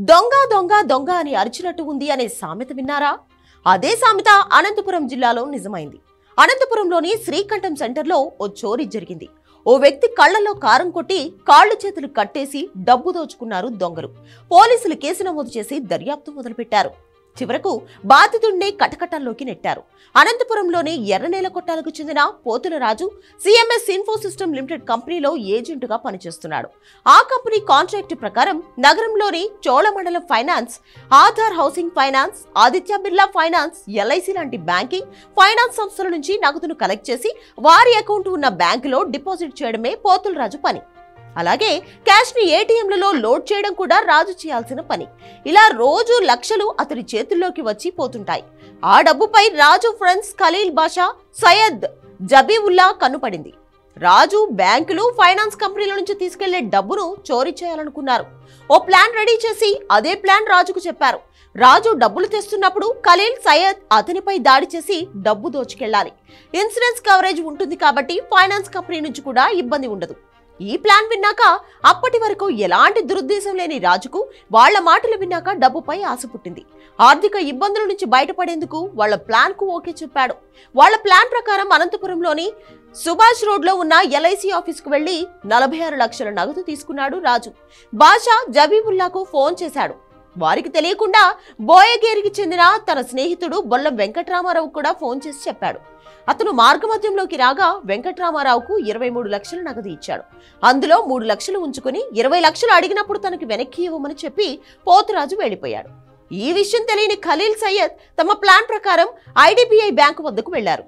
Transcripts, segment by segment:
దొంగ దొంగ దొంగ అని అరిచినట్టు ఉంది అనే సామెత విన్నారా? అదే సామెత అనంతపురం జిల్లాలో నిజమైంది. అనంతపురంలోని శ్రీకంఠం సెంటర్లో ఓ చోరీ జరిగింది. ఓ వ్యక్తి కళ్లలో కారం కొట్టి కాళ్ళు చేతులు కట్టేసి డబ్బు దోచుకున్నారు దొంగలు. పోలీసులు కేసు నమోదు చేసి దర్యాప్తు మొదలుపెట్టారు. చివరకు బాధితుడిని కటకటాల్లోకి నెట్టారు. అనంతపురంలోని ఎర్రనేల కొట్టాలకు చెందిన Pothula Raju CMS info system limited కంపెనీలో ఏజెంటుగా పనిచేస్తున్నాడు. ఆ కంపెనీ కాంట్రాక్ట్ ప్రకారం నగరంలోని Cholamandalam finance, Aadhar housing finance, Aditya Birla finance, LIC లాంటి బ్యాంకింగ్, ఫైనాన్స్ సంస్థల నుంచి నగదును కలెక్ట్ చేసి వారి అకౌంట్ ఉన్న బ్యాంకులో డిపాజిట్ చేయడమే పోతుల రాజు పని. అలాగే క్యాష్ ని ఏటీఎంలలో లోడ్ చేయడం కూడా రాజు చేయాల్సిన పని. ఇలా రోజు లక్షలు అతడి చేతుల్లోకి వచ్చి పోతుంటాయి. ఆ డబ్బుపై రాజు ఫ్రెండ్స్ ఖలీల్ బాషా, సయ్యద్ జబీవుల్లా కన్నుపడింది. రాజు బ్యాంకులు, ఫైనాన్స్ కంపెనీల నుంచి తీసుకెళ్లే డబ్బును చోరీ చేయాలనుకున్నారు. ఓ ప్లాన్ రెడీ చేసి అదే ప్లాన్ రాజుకు చెప్పారు. రాజు డబ్బులు తెస్తున్నప్పుడు ఖలీల్, సయ్యద్ అతనిపై దాడి చేసి డబ్బు దోచుకెళ్లాలి. ఇన్సూరెన్స్ కవరేజ్ ఉంటుంది కాబట్టి ఫైనాన్స్ కంపెనీ నుంచి కూడా ఇబ్బంది ఉండదు. ఈ ప్లాన్ విన్నాక అప్పటి వరకు ఎలాంటి దురుద్దేశం లేని రాజుకు వాళ్ల మాటలు విన్నాక డబ్బుపై ఆశ పుట్టింది. ఆర్థిక ఇబ్బందుల నుంచి బయటపడేందుకు వాళ్ల ప్లాన్ కు ఓకే చెప్పాడు. వాళ్ల ప్లాన్ ప్రకారం అనంతపురంలోని సుభాష్ రోడ్ లో ఉన్న ఎల్ఐసి ఆఫీస్ కు వెళ్లి 46 లక్షల నగదు తీసుకున్నాడు రాజు. బాషా జబీబుల్లాకు ఫోన్ చేశాడు. వారికి తెలియకుండా బోయగేరికి చెందిన తన స్నేహితుడు బొల్లం వెంకట్రామారావు కూడా ఫోన్ చేసి చెప్పాడు. అతను మార్గమధ్యంలోకి రాగా వెంకట్రామారావుకు 23 లక్షల నగదు ఇచ్చాడు. అందులో 3 లక్షలు ఉంచుకుని 20 లక్షలు అడిగినప్పుడు తనకు వెనక్కి ఇవ్వమని చెప్పి పోతురాజు వెళ్లిపోయాడు. ఈ విషయం తెలియని ఖలీల్, సయ్యద్ తమ ప్లాన్ ప్రకారం ఐడిబిఐ బ్యాంకు వద్దకు వెళ్లారు.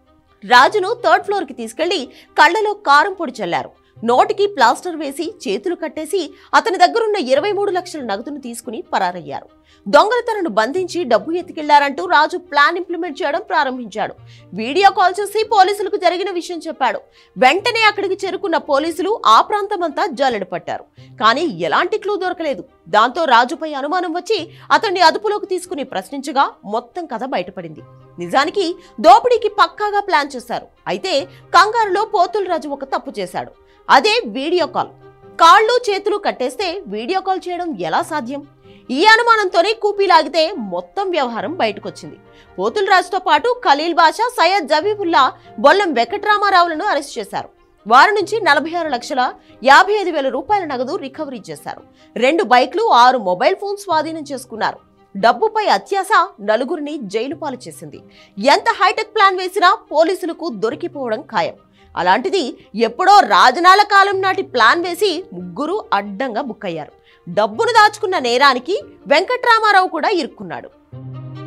రాజును 3rd ఫ్లోర్ కి తీసుకెళ్లి కళ్లలో కారం పొడి చల్లారు. నోటికి ప్లాస్టర్ వేసి చేతులు కట్టేసి అతని దగ్గరున్న 23 లక్షల నగదును తీసుకుని పరారయ్యారు. దొంగలు తనను బంధించి డబ్బు ఎత్తుకెళ్లారంటూ రాజు ప్లాన్ ఇంప్లిమెంట్ చేయడం ప్రారంభించాడు. వీడియో కాల్ చేసి పోలీసులకు జరిగిన విషయం చెప్పాడు. వెంటనే అక్కడికి చేరుకున్న పోలీసులు ఆ ప్రాంతమంతా జల్లెడ పట్టారు. కానీ ఎలాంటి క్లూ దొరకలేదు. దాంతో రాజుపై అనుమానం వచ్చి అతన్ని అదుపులోకి తీసుకుని ప్రశ్నించగా మొత్తం కథ బయటపడింది. నిజానికి దోపిడీకి పక్కాగా ప్లాన్ చేశారు. అయితే కంగారులో పోతుల రాజు ఒక తప్పు చేశాడు. అదే వీడియో కాల్. కాళ్ళు చేతులు కట్టేస్తే వీడియో కాల్ చేయడం ఎలా సాధ్యం? ఈ అనుమానంతోనే కూపీలాగితే మొత్తం వ్యవహారం బయటకొచ్చింది. పోతుల రాజుతో పాటు ఖలీల్ బాషా, సయ్యద్ జబీబుల్లా, బొల్లం వెంకట్రామారావులను అరెస్ట్ చేశారు. వారి నుంచి 46 లక్షల 55,000 రూపాయల నగదు రికవరీ చేశారు. 2 బైక్లు, 6 మొబైల్ ఫోన్స్ స్వాధీనం చేసుకున్నారు. డబ్బుపై అత్యాశ నలుగురిని జైలు పాలు చేసింది. ఎంత హైటెక్ ప్లాన్ వేసినా పోలీసులకు దొరికిపోవడం ఖాయం. అలాంటిది ఎప్పుడో రాజనాల కాలం నాటి ప్లాన్ వేసి ముగ్గురు అడ్డంగా బుక్కయ్యారు. డబ్బును దాచుకున్న నేరానికి వెంకట్రామారావు కూడా ఇరుక్కున్నాడు.